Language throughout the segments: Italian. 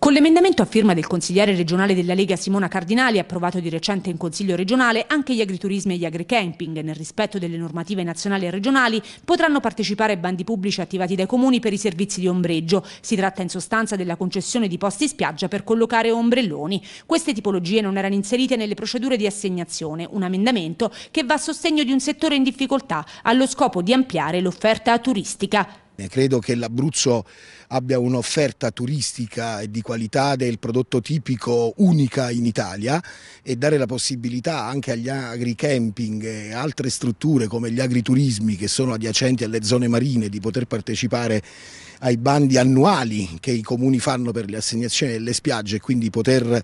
Con l'emendamento a firma del consigliere regionale della Lega Simona Cardinali, approvato di recente in Consiglio regionale, anche gli agriturismi e gli agricamping, nel rispetto delle normative nazionali e regionali, potranno partecipare ai bandi pubblici attivati dai comuni per i servizi di ombreggio. Si tratta in sostanza della concessione di posti spiaggia per collocare ombrelloni. Queste tipologie non erano inserite nelle procedure di assegnazione, un emendamento che va a sostegno di un settore in difficoltà, allo scopo di ampliare l'offerta turistica. Credo che l'Abruzzo abbia un'offerta turistica e di qualità del prodotto tipico unica in Italia, e dare la possibilità anche agli agricamping e altre strutture come gli agriturismi che sono adiacenti alle zone marine di poter partecipare ai bandi annuali che i comuni fanno per le assegnazioni delle spiagge, e quindi poter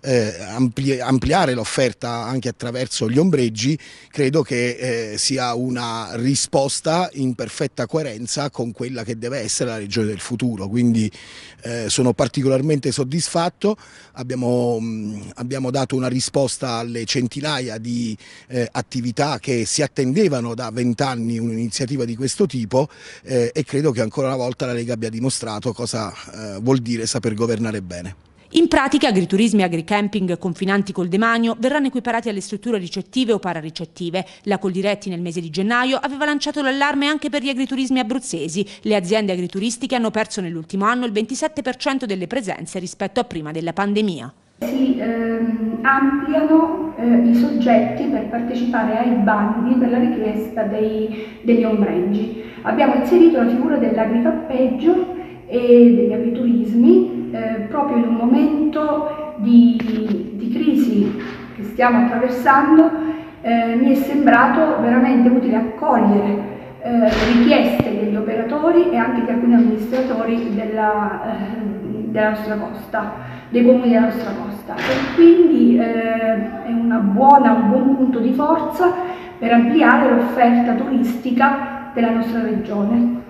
ampliare l'offerta anche attraverso gli ombreggi, credo che sia una risposta in perfetta coerenza con quella che deve essere la regione del futuro. Quindi sono particolarmente soddisfatto, abbiamo dato una risposta alle centinaia di attività che si attendevano da 20 anni un'iniziativa di questo tipo, e credo che ancora una volta la Lega abbia dimostrato cosa vuol dire saper governare bene. In pratica, agriturismi e agricamping confinanti col demanio verranno equiparati alle strutture ricettive o pararicettive. La Coldiretti nel mese di gennaio aveva lanciato l'allarme anche per gli agriturismi abruzzesi. Le aziende agrituristiche hanno perso nell'ultimo anno il 27% delle presenze rispetto a prima della pandemia. Si ampliano i soggetti per partecipare ai bandi per la richiesta degli ombreggi. Abbiamo inserito la figura dell'agricampeggio e degli agriturismi proprio in un momento di crisi che stiamo attraversando. Mi è sembrato veramente utile accogliere le richieste degli operatori e anche di alcuni amministratori della nostra costa, dei comuni della nostra costa, e quindi è un buon punto di forza per ampliare l'offerta turistica della nostra regione.